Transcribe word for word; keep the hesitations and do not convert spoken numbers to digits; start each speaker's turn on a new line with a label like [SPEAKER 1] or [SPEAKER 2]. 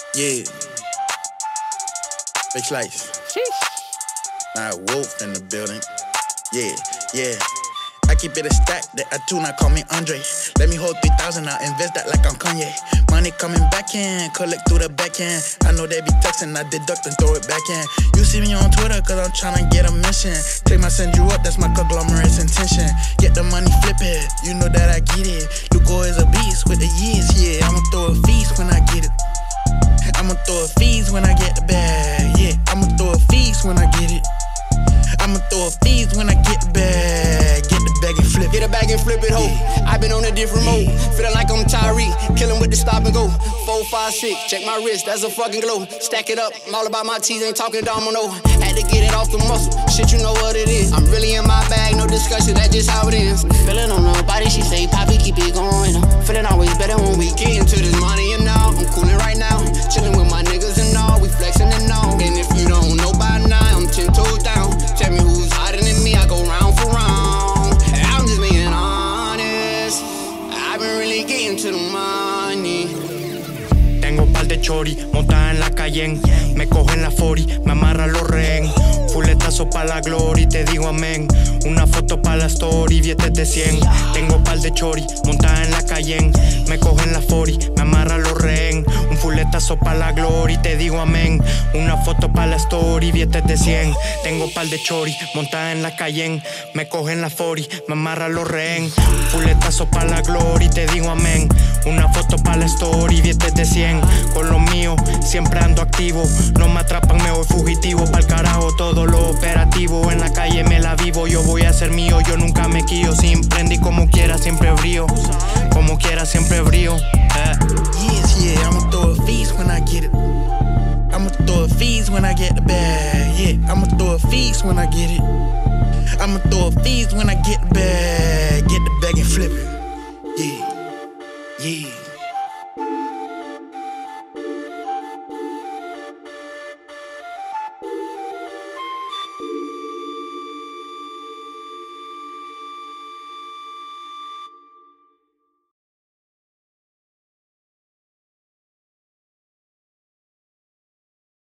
[SPEAKER 1] Yeah. Big slice. My wolf in the building. Yeah, yeah. I keep it a stack that I do not call me Andre. Let me hold three thousand, I'll invest that like I'm Kanye. Money coming back in, collect through the back end. I know they be texting, I deduct and throw it back in. You see me on Twitter, cause I'm tryna get a mission. Take my send you up, that's my conglomerate's intention. Get the money, flip it, you know that I get it. Luko is a beast with the years, yeah. I'ma throw a feast when I get it. I'ma throw a feast when I get the bag, yeah. I'ma throw a feast when I get it. I'ma throw a feast when I get the bag. Get the bag and flip it.
[SPEAKER 2] Get a bag and flip it, ho. Yeah. I been on a different mode. Feeling like I'm Tyree. Killing with the stop and go. Four, five, six. Check my wrist, that's a fucking glow. Stack it up. I'm all about my teeth, ain't talking domino. Had to get it off the muscle. Shit, you know what it is. I'm really in my bag, no discussion, that's just how it is. Feeling on her body, she say, Poppy, keep it going. I'm feeling always better when we get into this money and all. I'm coolin' right now. Chillin' with my niggas and all. We flexin' and all. And if you don't know by now, I'm ten toes down. Tell me who's hotter than me, I go round for round. I'm just being honest, I've been really getting to the money.
[SPEAKER 3] Tengo par de chori, montada en la Cayenne. Me cogen la forty, me amarra los rehen. Fuletazo pa' la gloria y te digo amén. Una foto pa' la story, billetes de cien. Tengo par de chori, montada en la Cayenne. Me cogen la forty, me amarra los rehen. Un fuletazo pa' la gloria y te digo amén. Una foto pa' la story, billetes de cien. Tengo par de chori, montada en la Cayenne. Me cogen la forty, me amarra los rehen. Un fuletazo pa' la gloria y te digo amén. Una foto pa' la story, billetes de cien. Con lo mío, siempre ando activo. No me atrapan, me voy fugitivo. Pa'l carajo todo lo operativo. En la calle me la vivo, yo voy a ser mío. Yo nunca me quillo, sin prendí como quiera, siempre brío. Como quiera, siempre brío. eh.
[SPEAKER 1] Yes, yeah, I'ma throw a feast when I get it. I'ma throw a feast when I get the bag, yeah. I'ma throw a feast when I get it. I'ma throw a feast when I get the bag. Get the bag and flip it, yeah, yeah.